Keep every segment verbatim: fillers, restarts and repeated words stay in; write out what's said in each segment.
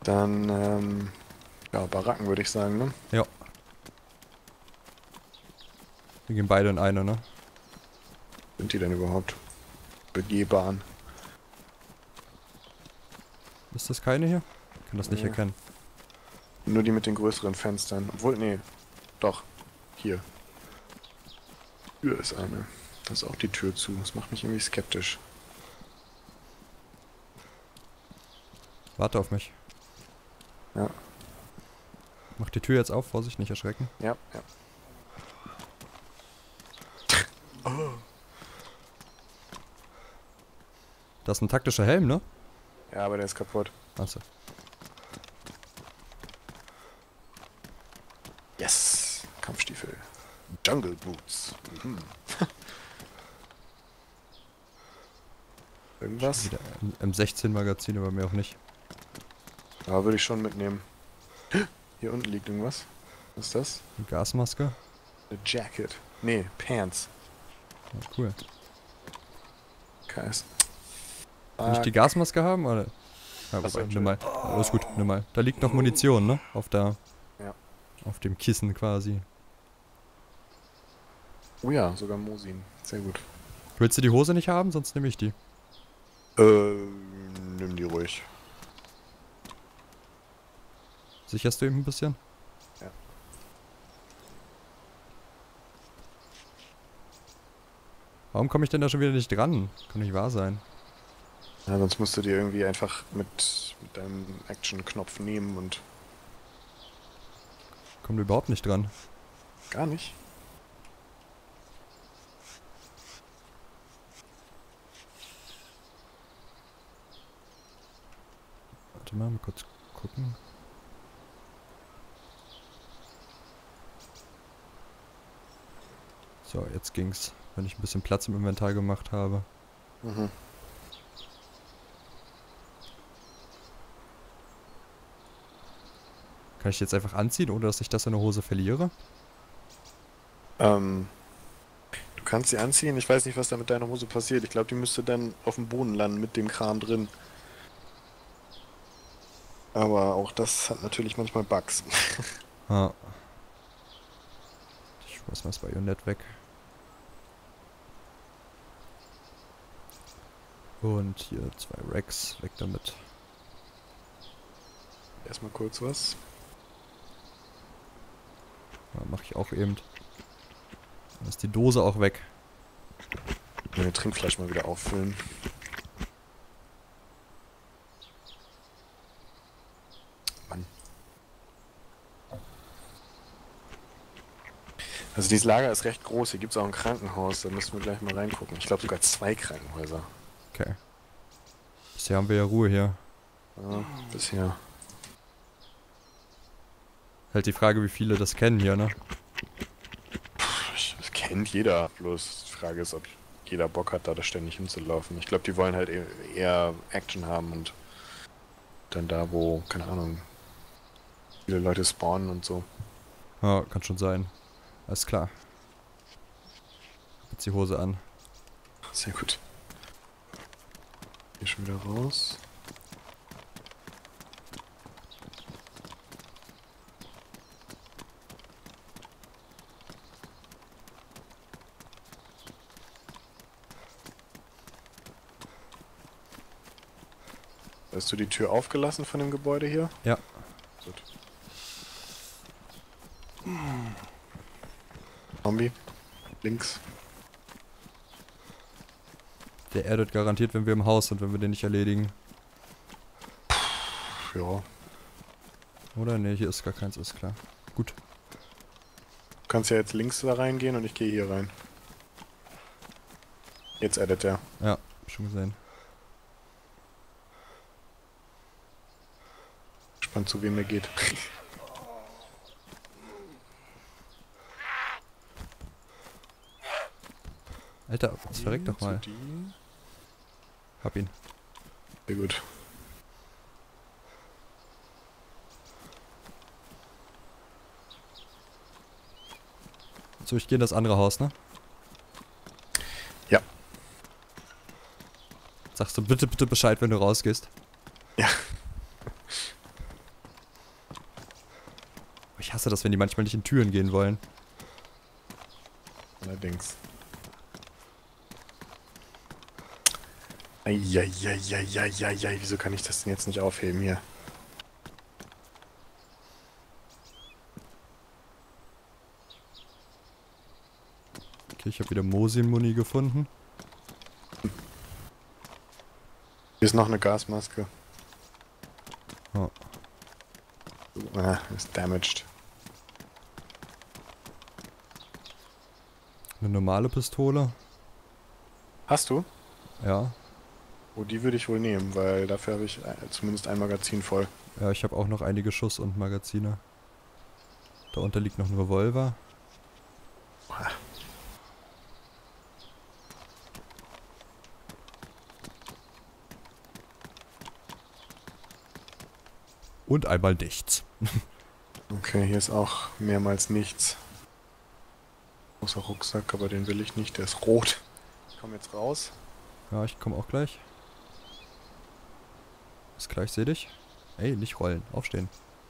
Dann, ähm, ja, Baracken würde ich sagen, ne? Ja. Wir gehen beide in eine, ne? Sind die denn überhaupt begehbar? Ist das keine hier? Ich kann das nicht Nee. erkennen. Nur die mit den größeren Fenstern. Obwohl, nee. Doch. Hier. Tür ist eine. Da ist auch die Tür zu. Das macht mich irgendwie skeptisch. Warte auf mich. Ja. Mach die Tür jetzt auf, Vorsicht, nicht erschrecken. Ja, ja. Oh. Das ist ein taktischer Helm, ne? Ja, aber der ist kaputt. Achso. Yes! Kampfstiefel. Jungle Boots. Mhm. Irgendwas? Wieder M sechzehn Magazin, aber mir auch nicht. Ja, würde ich schon mitnehmen. Hier unten liegt irgendwas. Was ist das? Eine Gasmaske. Eine Jacket. Nee, Pants. Ja, cool. K S. Kann ich die Gasmaske haben, oder? Ja, Achso, wobei, nimm mal. Alles gut, nimm mal. Da liegt noch Munition, ne? Auf der... Ja. Auf dem Kissen quasi. Oh ja, sogar Mosin. Sehr gut. Willst du die Hose nicht haben? Sonst nehme ich die. Äh, nimm die ruhig. Sicherst du eben ein bisschen? Ja. Warum komme ich denn da schon wieder nicht dran? Kann nicht wahr sein. Ja, sonst musst du dir irgendwie einfach mit, mit deinem Action-Knopf nehmen und... Kommt überhaupt nicht dran. Gar nicht. Warte mal, mal kurz gucken. So, jetzt ging's, wenn ich ein bisschen Platz im Inventar gemacht habe. Mhm. Kann ich die jetzt einfach anziehen, ohne dass ich das in der Hose verliere? Ähm, du kannst sie anziehen. Ich weiß nicht, was da mit deiner Hose passiert. Ich glaube, die müsste dann auf dem Boden landen mit dem Kram drin. Aber auch das hat natürlich manchmal Bugs. Ah. Ich schmeiß mal das Bajonett weg. Und hier zwei Racks, weg damit. Erstmal kurz was. Ja, mach ich auch eben. Dann ist die Dose auch weg. Meine Trinkflasche mal wieder auffüllen. Mann. Also dieses Lager ist recht groß. Hier gibt es auch ein Krankenhaus. Da müssen wir gleich mal reingucken. Ich glaube sogar zwei Krankenhäuser. Okay. Bisher haben wir ja Ruhe hier. Ja, bisher. Halt die Frage, wie viele das kennen hier, ne? Das kennt jeder. Bloß die Frage ist, ob jeder Bock hat, da ständig hinzulaufen. Ich glaube, die wollen halt e- eher Action haben und dann da, wo, keine Ahnung, viele Leute spawnen und so. Ja, kann schon sein. Alles klar. Jetzt die Hose an. Sehr gut. Hier schon wieder raus. Hast du die Tür aufgelassen von dem Gebäude hier? Ja. Gut. Zombie. Links. Der erdet garantiert, wenn wir im Haus sind, wenn wir den nicht erledigen. Ja. Oder? Ne, hier ist gar keins, ist klar. Gut. Du kannst ja jetzt links da reingehen und ich gehe hier rein. Jetzt edit er. Ja, schon gesehen. Spannend, zu wem er geht. Alter, jetzt verreck doch mal. Zu die. Hab ihn. Sehr gut. So, ich gehe in das andere Haus, ne? Ja. Sagst du bitte, bitte Bescheid, wenn du rausgehst. Ja. hasse das, wenn die manchmal nicht in Türen gehen wollen. Allerdings. Eieieiei, wieso kann ich das denn jetzt nicht aufheben hier? Okay, ich habe wieder Mosin-Muni gefunden. Hier ist noch eine Gasmaske. Oh. Ah, ist damaged. Eine normale Pistole. Hast du? Ja. Oh, die würde ich wohl nehmen, weil dafür habe ich zumindest ein Magazin voll. Ja, ich habe auch noch einige Schuss und Magazine. Darunter liegt noch ein Revolver. Und einmal nichts. Okay, hier ist auch mehrmals nichts. Außer Rucksack, aber den will ich nicht, der ist rot. Ich komme jetzt raus. Ja, ich komme auch gleich. Bis gleich, seh dich. Ey, nicht rollen, aufstehen.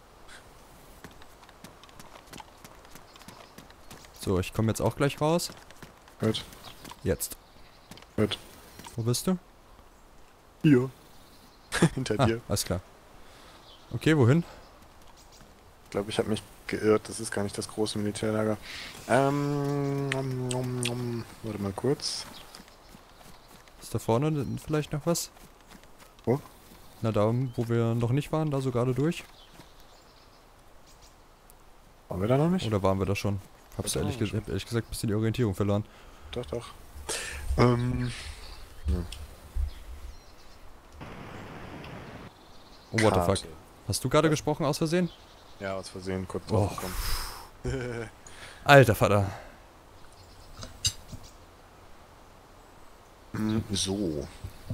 So, ich komme jetzt auch gleich raus. Gut. Jetzt. Gut. Wo bist du? Hier. Hinter Ah, dir. alles klar. Okay, wohin? Ich glaube, ich habe mich geirrt. Das ist gar nicht das große Militärlager. Ähm, um, um, um, warte mal kurz. Ist da vorne vielleicht noch was? Wo? Na, da, wo wir noch nicht waren, da so gerade durch? Waren wir da noch nicht? Oder waren wir da schon? Hab's Ja, ehrlich, da ge waren wir ehrlich gesagt ein bisschen die Orientierung verloren. Doch, doch. Ähm. Ja. Oh, what the Karte. fuck. Hast du gerade gesprochen aus Versehen? Ja, aus Versehen kurz Oh. drauf gekommen. Alter Vater. Hm, so.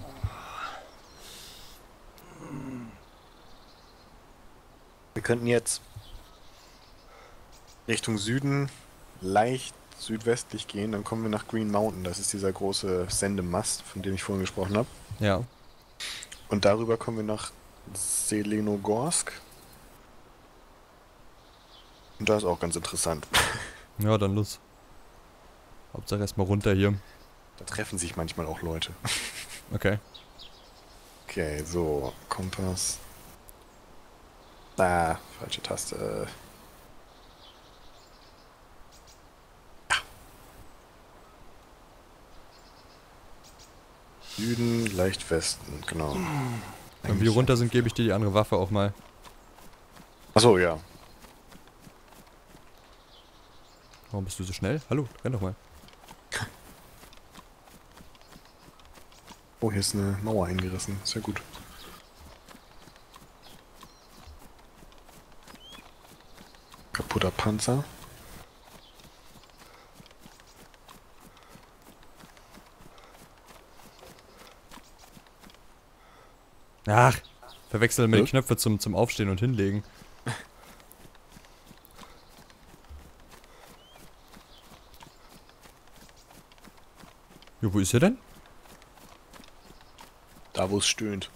Wir könnten jetzt Richtung Süden leicht südwestlich gehen, dann kommen wir nach Green Mountain. Das ist dieser große Sendemast, von dem ich vorhin gesprochen habe. Ja. Und darüber kommen wir nach Selenogorsk. Und das ist auch ganz interessant. Ja, dann los. Hauptsache erstmal runter hier. Da treffen sich manchmal auch Leute. Okay. Okay, so, Kompass. Ah, falsche Taste. Ja. Süden, leicht Westen, genau. Wenn wir runter sind, gebe ich dir die andere Waffe auch mal. Achso, ja. Warum bist du so schnell? Hallo, renn doch mal. Oh, hier ist eine Mauer eingerissen. Sehr gut. Kaputter Panzer. Ach, verwechsel mir Ja? die Knöpfe zum, zum Aufstehen und Hinlegen. Jo, wo ist er denn? Da, wo es stöhnt.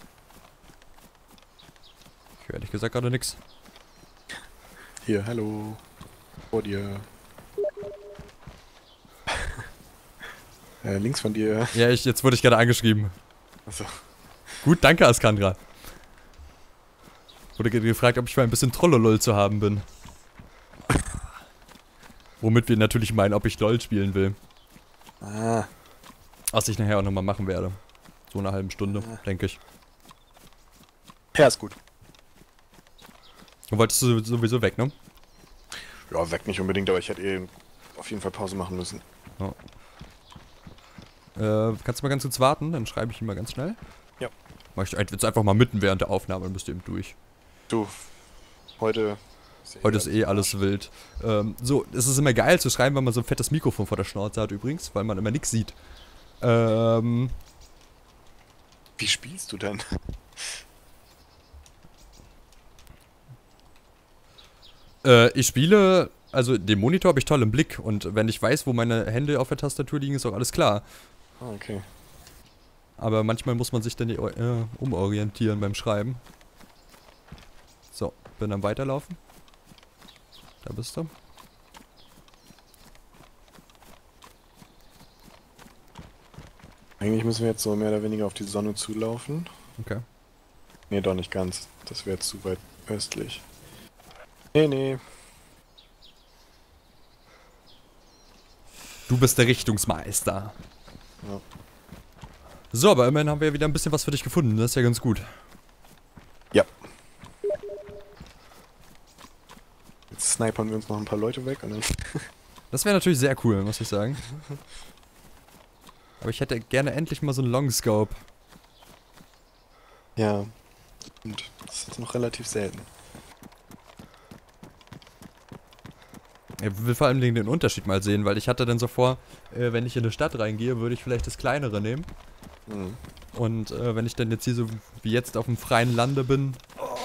Ich höre ehrlich gesagt gerade nix. Hier, hallo. Vor dir. äh, links von dir. Ja, ich, jetzt wurde ich gerade angeschrieben. Achso. Gut, danke, Askandra. Wurde ge- gefragt, ob ich mal ein bisschen Trollolol zu haben bin. Womit wir natürlich meinen, ob ich LOL spielen will. Ah. Was ich nachher auch nochmal machen werde. So eine halben Stunde, Ja. denke ich. Ja, ist gut. Du wolltest du sowieso weg, ne? Ja, weg nicht unbedingt, aber ich hätte eh auf jeden Fall Pause machen müssen. Äh, kannst du mal ganz kurz warten? Dann schreibe ich ihn mal ganz schnell. Ja. Mach ich jetzt einfach mal mitten während der Aufnahme, dann bist du eben durch. Du, heute... Ist ja Heute ist eh alles wild. Ähm, so, es ist immer geil zu schreiben, wenn man so ein fettes Mikrofon vor der Schnauze hat übrigens, weil man immer nichts sieht. Ähm, Wie spielst du denn? äh, ich spiele, also den Monitor habe ich toll im Blick und wenn ich weiß, wo meine Hände auf der Tastatur liegen, ist auch alles klar. Ah, okay. Aber manchmal muss man sich dann äh, umorientieren beim Schreiben. So, bin am Weiterlaufen. Da bist du. Eigentlich müssen wir jetzt so mehr oder weniger auf die Sonne zulaufen. Okay. Nee, doch nicht ganz. Das wäre zu weit östlich. Nee, nee. Du bist der Richtungsmeister. Ja. So, aber immerhin haben wir ja wieder ein bisschen was für dich gefunden. Das ist ja ganz gut. Ja. Jetzt snipern wir uns noch ein paar Leute weg und dann... Das wäre natürlich sehr cool, muss ich sagen. Aber ich hätte gerne endlich mal so einen Longscope. Ja. Und das ist noch relativ selten. Ich will vor allem den Unterschied mal sehen, weil ich hatte dann so vor, äh, wenn ich in eine Stadt reingehe, würde ich vielleicht das kleinere nehmen. Mhm. Und äh, wenn ich dann jetzt hier so wie jetzt auf dem freien Lande bin,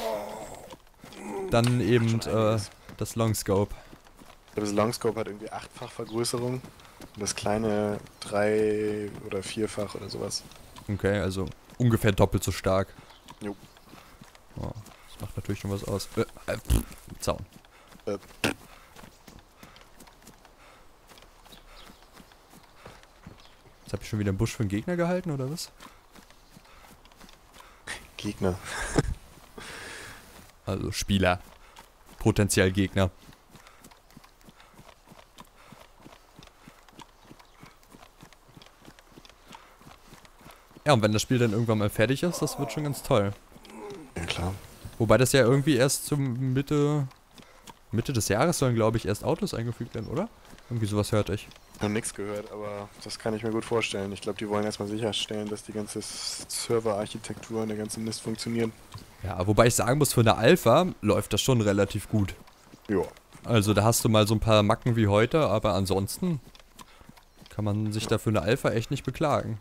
dann eben äh, das Longscope. Ich glaube, das Longscope hat irgendwie achtfach Vergrößerung. Und das kleine drei- oder vierfach oder sowas. Okay, also ungefähr doppelt so stark. Jo. Oh, das macht natürlich schon was aus. Äh, äh, pff, Zaun. Äh. Jetzt habe ich schon wieder einen Busch für einen Gegner gehalten, oder was? Gegner. Also Spieler. Potenziell Gegner. Ja, und wenn das Spiel dann irgendwann mal fertig ist, das wird schon ganz toll. Ja, klar. Wobei das ja irgendwie erst zum Mitte... Mitte des Jahres sollen, glaube ich, erst Autos eingefügt werden, oder? Irgendwie sowas hörte ich. Ich habe nichts gehört, aber das kann ich mir gut vorstellen. Ich glaube, die wollen erstmal sicherstellen, dass die ganze Serverarchitektur und der ganze Mist funktionieren. Ja, wobei ich sagen muss, für eine Alpha läuft das schon relativ gut. Ja. Also da hast du mal so ein paar Macken wie heute, aber ansonsten kann man sich da für eine Alpha echt nicht beklagen.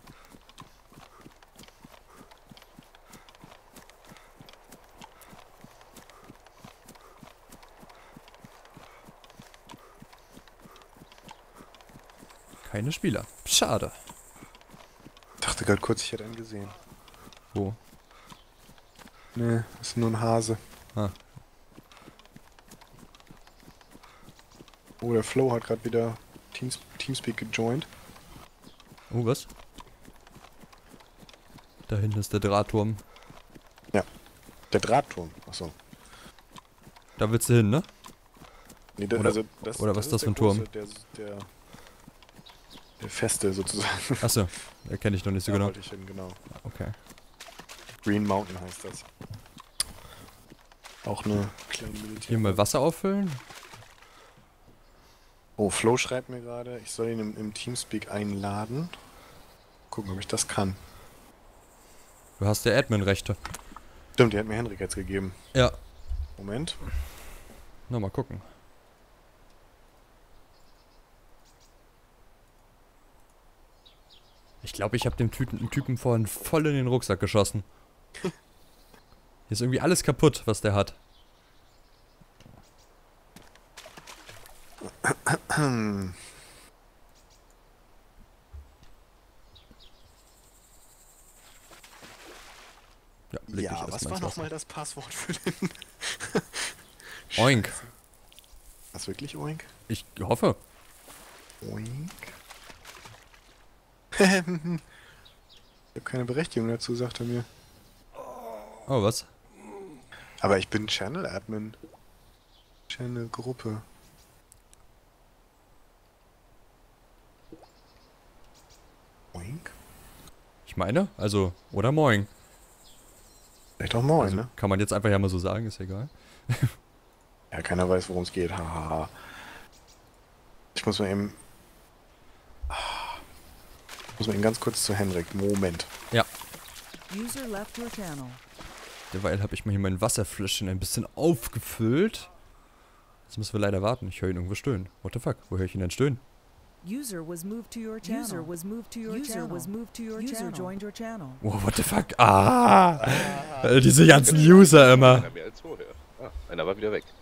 Keine Spieler. Schade. Ich dachte gerade kurz, ich hätte einen gesehen. Wo? Nee, ist nur ein Hase. Ah. Oh, der Flo hat gerade wieder Teams Teamspeak gejoint. Oh, was? Da hinten ist der Drahtturm. Der Drahtturm, achso. Da willst du hin, ne? Nee, das, Oder- also das, oder was ist das der für ein Turm? große, Der, der, der feste sozusagen. Achso, erkenne ich noch nicht so Da genau. wollte ich hin, genau. Okay. Green Mountain heißt das. Auch eine kleine Militär. Hier mal Wasser auffüllen. Oh, Flo schreibt mir gerade, ich soll ihn im, im Teamspeak einladen. Gucken, ob ich das kann. Du hast ja Admin-Rechte. Stimmt, die hat mir Henrik jetzt gegeben. Ja. Moment. Na, mal gucken. Ich glaube, ich habe dem Typen, Typen vorhin voll in den Rucksack geschossen. Hier ist irgendwie alles kaputt, was der hat. Ja, leg dich Ja, erst was mal war ins Wasser. nochmal das Passwort für den... Oink. Was, wirklich Oink? Ich hoffe. Oink? Ich habe keine Berechtigung dazu, sagt er mir. Oh, was? Aber ich bin Channel Admin. Channel Gruppe. Oink? Ich meine, also, oder moin. Vielleicht auch moin, Also, ne? kann man jetzt einfach ja mal so sagen, ist egal. Ja, keiner weiß, worum es geht. Hahaha. Ich muss mal eben... Ich muss mal eben ganz kurz zu Henrik. Moment. Ja. User left your channel. Derweil habe ich mal hier mein Wasserfläschchen ein bisschen aufgefüllt. Jetzt müssen wir leider warten. Ich höre ihn irgendwo stöhnen. What the fuck? Wo höre ich ihn denn stöhnen? User was moved to your channel. User was moved to your User channel. was moved to your User channel. joined your channel. Oh, what the fuck? Ah! Äh, diese ganzen User immer. Einer mehr als vorher. Ah, einer war wieder weg.